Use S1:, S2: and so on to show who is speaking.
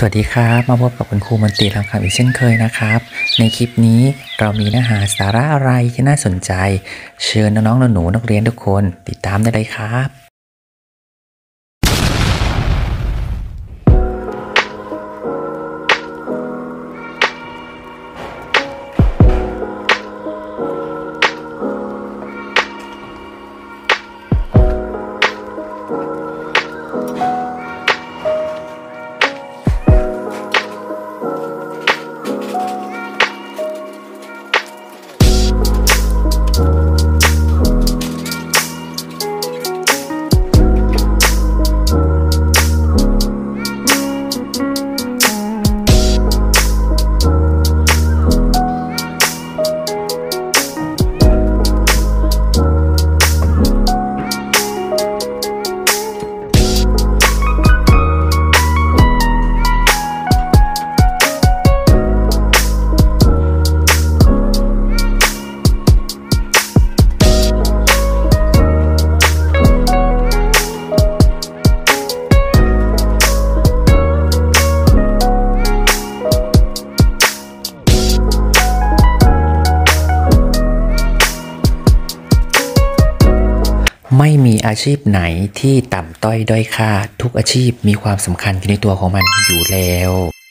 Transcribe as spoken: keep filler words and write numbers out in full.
S1: วัสดีครับมาพบกับคุณครูมนตรีทำคำอีกเช่นเคยนะครับในคลิปนี้เรามีเนื้อหาสาระอะไรที่น่าสนใจเชิญน้องๆหนูๆนักเรียนทุกคนติดตามได้เลยครับไม่มีอาชีพไหนที่ต่ำต้อยด้อยค่าทุกอาชีพมีความสำคัญอยู่ในตัวของมันอยู่แล้ว